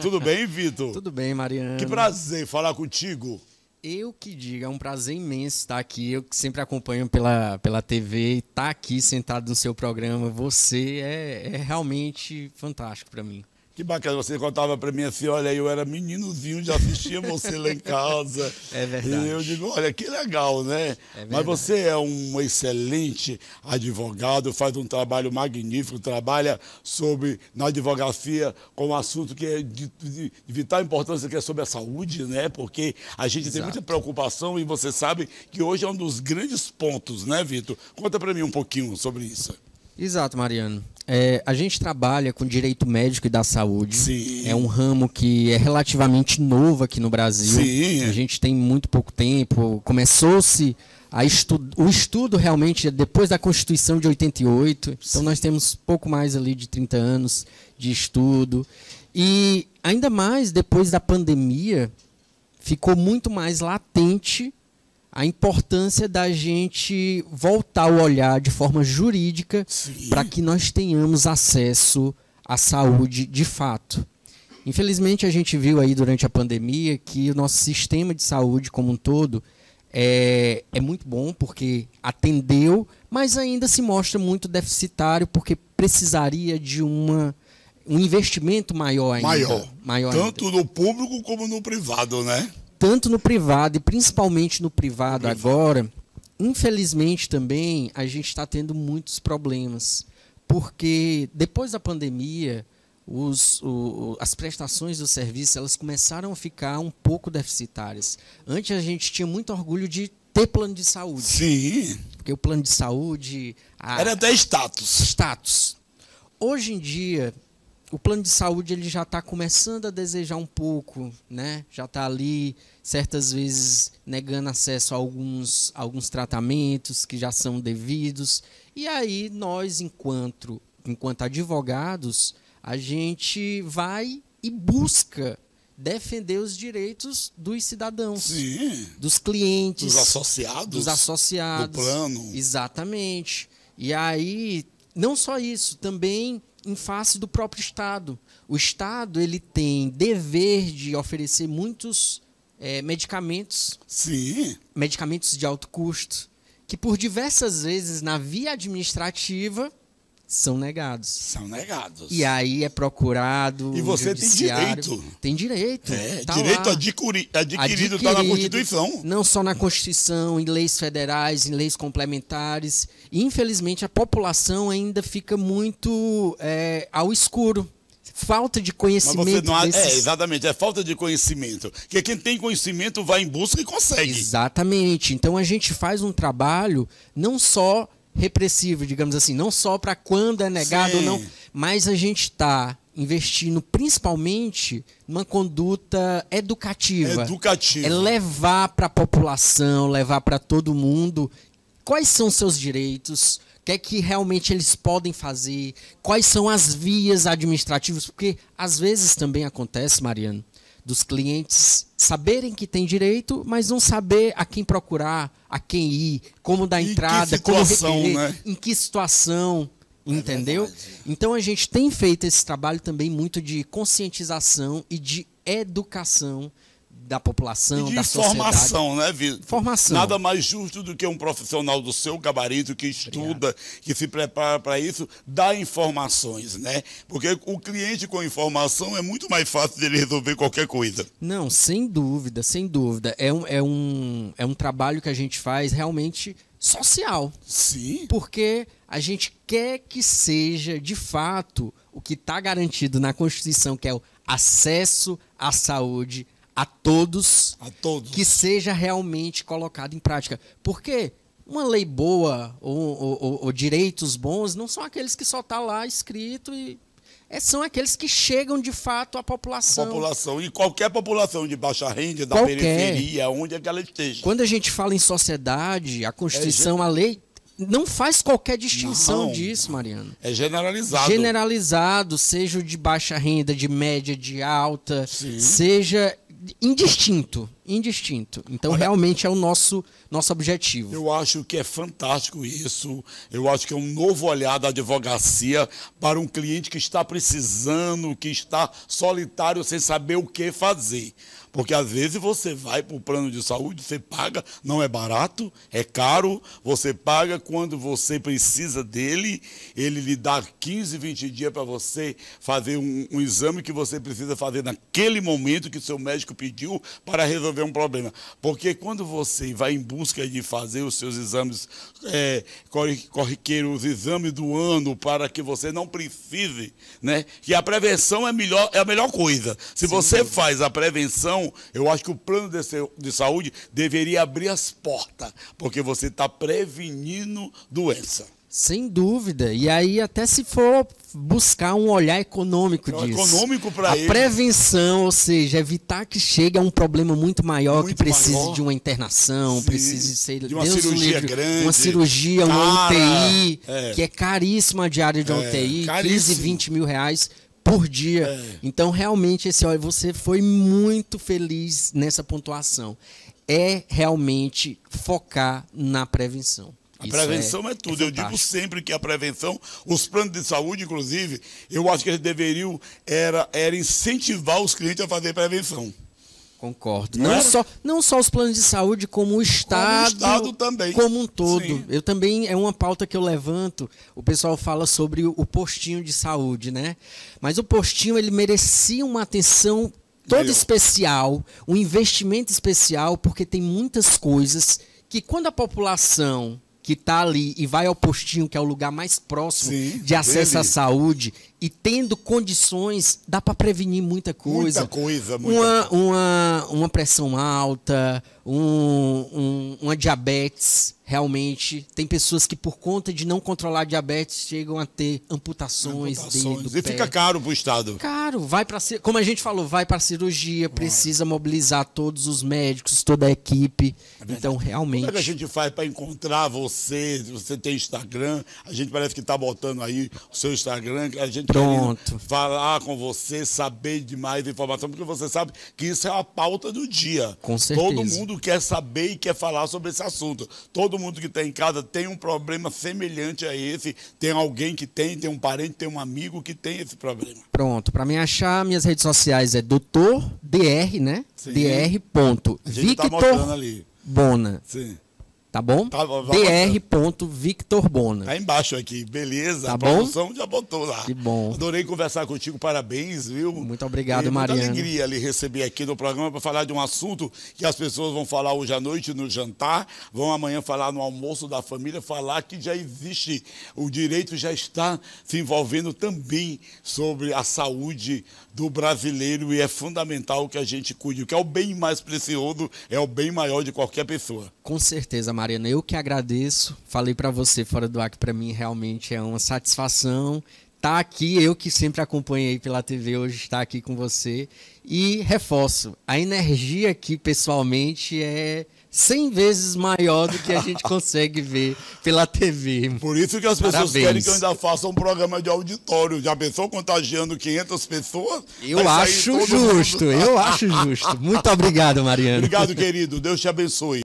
Tudo bem, Vitor? Tudo bem, Mariana. Que prazer falar contigo. Eu que digo, é um prazer imenso estar aqui. Eu que sempre acompanho pela TV e estar aqui sentado no seu programa. Você é realmente fantástico para mim. Que bacana, você contava para mim assim, olha, eu era meninozinho, já assistia você lá em casa. É verdade. E eu digo, olha, que legal, né? Mas você é um excelente advogado, faz um trabalho magnífico, trabalha na advocacia com um assunto que é de vital importância, que é sobre a saúde, né? Porque a gente tem muita preocupação e você sabe que hoje é um dos grandes pontos, né, Vitor? Conta para mim um pouquinho sobre isso. Exato, Mariano. A gente trabalha com direito médico e da saúde. Sim. É um ramo que é relativamente novo aqui no Brasil. Sim. A gente tem muito pouco tempo. Começou-se o estudo realmente depois da Constituição de 88. Então nós temos pouco mais ali de 30 anos de estudo. E ainda mais depois da pandemia, ficou muito mais latente a importância da gente voltar o olhar de forma jurídica para que nós tenhamos acesso à saúde de fato. Infelizmente, a gente viu aí durante a pandemia que o nosso sistema de saúde como um todo é muito bom porque atendeu, mas ainda se mostra muito deficitário porque precisaria de um investimento maior ainda. Maior tanto no público como no privado, né? Tanto no privado e principalmente no privado agora, infelizmente também a gente está tendo muitos problemas, porque depois da pandemia as prestações do serviço elas começaram a ficar um pouco deficitárias. Antes a gente tinha muito orgulho de ter plano de saúde. Sim. Porque o plano de saúde era até status. Hoje em dia o plano de saúde ele já está começando a desejar um pouco, né? Já está ali, certas vezes, negando acesso a alguns tratamentos que já são devidos. E aí, nós, enquanto advogados, a gente vai e busca defender os direitos dos cidadãos, sim, dos clientes, dos associados, do plano. Exatamente. E aí, não só isso, também em face do próprio Estado. O Estado ele tem dever de oferecer muitos medicamentos, sim, medicamentos de alto custo, que por diversas vezes na via administrativa são negados. São negados. E aí é procurado. E você tem direito. Tem direito. Tá direito adquirido está na Constituição. Não só na Constituição, em leis federais, em leis complementares. E, infelizmente, a população ainda fica muito ao escuro. Falta de conhecimento. Mas você não exatamente, é falta de conhecimento. Porque quem tem conhecimento vai em busca e consegue. Exatamente. Então a gente faz um trabalho não só repressivo, digamos assim, não só para quando é negado ou não, mas a gente está investindo principalmente numa conduta educativa. É levar para a população, levar para todo mundo quais são seus direitos, o que é que realmente eles podem fazer, quais são as vias administrativas, porque às vezes também acontece, Mariano, dos clientes saberem que tem direito, mas não saber a quem procurar, a quem ir, como dar entrada, como requerer, né? Em que situação, entendeu? Então a gente tem feito esse trabalho também muito de conscientização e de educação da população, da sociedade. Formação, né, Vitor? Formação. Nada mais justo do que um profissional do seu gabarito que estuda, que se prepara para isso, dar informações, né? Porque o cliente com informação é muito mais fácil de ele resolver qualquer coisa. Não, sem dúvida, sem dúvida. É um trabalho que a gente faz realmente social. Sim. Porque a gente quer que seja, de fato, o que está garantido na Constituição, que é o acesso à saúde a todos, que seja realmente colocado em prática. Porque uma lei boa ou direitos bons não são aqueles que só está lá escrito, são aqueles que chegam de fato à população. E qualquer população de baixa renda, da periferia, onde é que ela esteja. Quando a gente fala em sociedade, a Constituição, a lei, não faz qualquer distinção disso, Mariano. É generalizado. Generalizado, seja de baixa renda, de média, de alta, seja indistinto. indistinto. Então, realmente é o nosso objetivo. Eu acho que é fantástico isso. Eu acho que é um novo olhar da advocacia para um cliente que está precisando, que está solitário, sem saber o que fazer. Porque às vezes você vai para o plano de saúde, você paga, não é barato, é caro, você paga quando você precisa dele, ele lhe dá 15, 20 dias para você fazer um exame que você precisa fazer naquele momento que seu médico pediu para resolver um problema. Porque quando você vai em busca de fazer os seus exames corriqueiros, os exames do ano, para que você não precise, né? Que a prevenção é a melhor coisa. Se você faz a prevenção, eu acho que o plano de saúde deveria abrir as portas, porque você está prevenindo doença. Sem dúvida. E aí, até se for buscar um olhar econômico disso. Econômico para ele. A prevenção, ou seja, evitar que chegue a um problema muito maior, que precise de uma internação, precise ser de uma cirurgia grande, uma cirurgia, uma UTI, que é caríssima a diária de uma UTI, 15, 20 mil reais por dia. Então, realmente, você foi muito feliz nessa pontuação. É realmente focar na prevenção. A prevenção é tudo. Eu digo sempre que a prevenção, os planos de saúde, inclusive, eu acho que eles deveriam era incentivar os clientes a fazer prevenção. Concordo. Não só os planos de saúde, como o Estado também. Como um todo. Sim. Eu também, é uma pauta que eu levanto, o pessoal fala sobre o postinho de saúde, né? Mas o postinho, ele merecia uma atenção toda especial, um investimento especial, porque tem muitas coisas que quando a população que está ali e vai ao postinho, que é o lugar mais próximo de acesso à saúde, e tendo condições, dá para prevenir muita coisa. Muita coisa. Uma pressão alta, uma diabetes, realmente. Tem pessoas que, por conta de não controlar a diabetes, chegam a ter amputações. Do pé. Fica caro para o Estado. Caro, como a gente falou, vai para a cirurgia, precisa mobilizar todos os médicos, toda a equipe. Então, realmente... Como é que a gente faz para encontrar você? Você tem Instagram, a gente parece que está botando aí o seu Instagram, a gente quer falar com você, saber de mais informação, porque você sabe que isso é a pauta do dia. Com certeza. Todo mundo quer saber e quer falar sobre esse assunto. Todo mundo que está em casa tem um problema semelhante a esse, tem alguém que tem um parente, tem um amigo que tem esse problema. Pronto, para me achar, minhas redes sociais é Dr. Dr, né? Sim. Dr.VictorBona. Sim. Tá bom? Dr.VictorBona. Tá embaixo aqui, beleza. Tá a produção já botou lá. Que bom. Adorei conversar contigo, parabéns, viu? Muito obrigado, Mariano. Muita alegria lhe receber aqui no programa para falar de um assunto que as pessoas vão falar hoje à noite no jantar, vão amanhã falar no almoço da família, falar que já existe, o direito já está se envolvendo também sobre a saúde do brasileiro e é fundamental que a gente cuide. O que é o bem mais precioso é o bem maior de qualquer pessoa. Com certeza, Mariana. Eu que agradeço. Falei para você fora do ar que para mim realmente é uma satisfação estar aqui. Eu que sempre acompanhei pela TV, hoje estar aqui com você. E reforço, a energia aqui pessoalmente é 100 vezes maior do que a gente consegue ver pela TV. Por isso que as pessoas querem que eu ainda faça um programa de auditório. Já pensou contagiando 500 pessoas? Eu acho justo. Muito obrigado, Mariano. Obrigado, querido. Deus te abençoe.